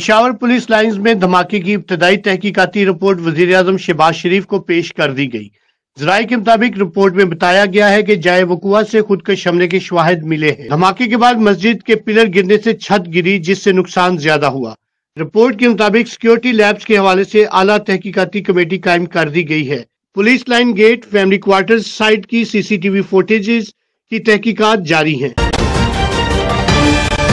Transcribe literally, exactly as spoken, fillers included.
Peshawar police lines में धमाके की इब्तदाई तहकीकाती रिपोर्ट वजीर-ए-आजम शहबाज शरीफ को पेश कर दी गई। जराये के मुताबिक रिपोर्ट में बताया गया है कि जाए वकुआ से खुदकश हमले के शवाहिद मिले हैं। धमाके के बाद मस्जिद के पिलर गिरने से छत गिरी, जिससे नुकसान ज्यादा हुआ। रिपोर्ट के मुताबिक सिक्योरिटी लैब्स के हवाले से आला तहकीकाती कमेटी कायम कर दी गई है। Police line gate, family quarters site की सीसीटीवी फुटेजेस की तहकीकात जारी है।